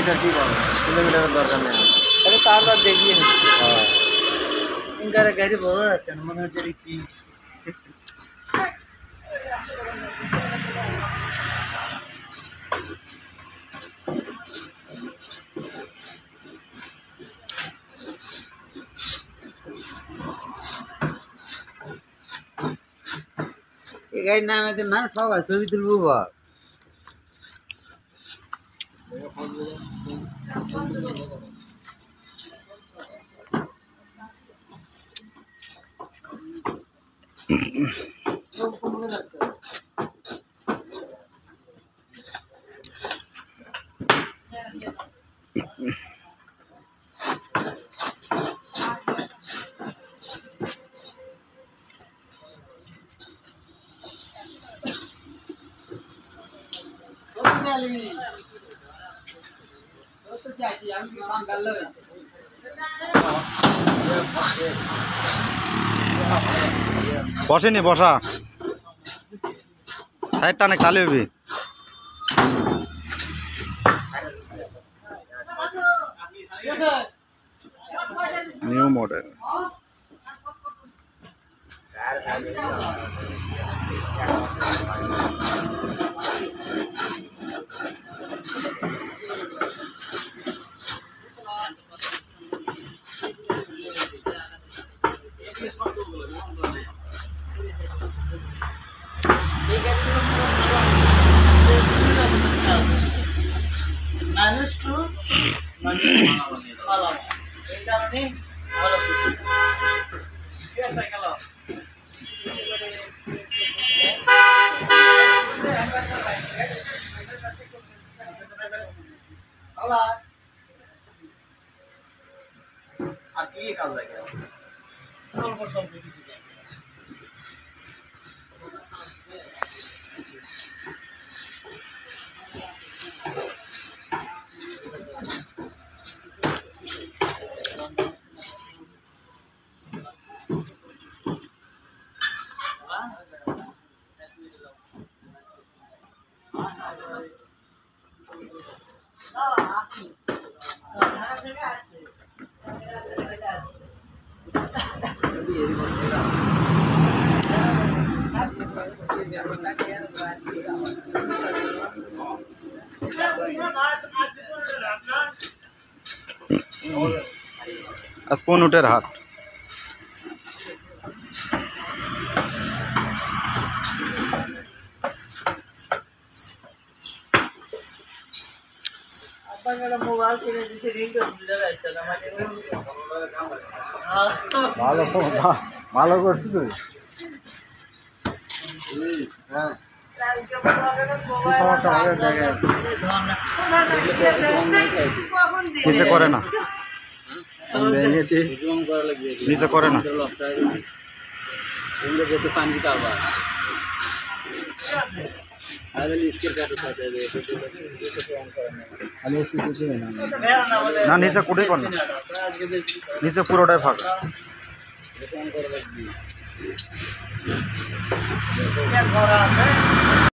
Kilometre ঠিক হবে, কিলোমিটারের দরকার নেই। তাহলে তারপর দেখিয়ে হ্যাঁ ইনকারে গাড়ি বোঝা যাচ্ছে না, মনে হচ্ছে এটা কি। এই গাড়ির নাম আছে না, সবাই ছবি তুলবো বা বসেনি, বসা সাইড টানে খালি হবি। নিউ মডেল মানুষ টু মানুষ ভালো, এই কারণে ভালো ঠিক আছে গেল। আর কি কাজ লাগে অল্প স্বল্প কিছু স্পুন উটের হাট। মোবাইল কিনে দিছে, রিংটোন বুঝা যাচ্ছে না মানে ভালো ভালো করছিস তুই। হ্যাঁ সমস্যা হবে দেখেন নিচে করে না, নিচে করে না। পানি খাবার না নিচে কুড়ি কর না, নিচে পুরোটাই ফাঁকা। ঘর আছে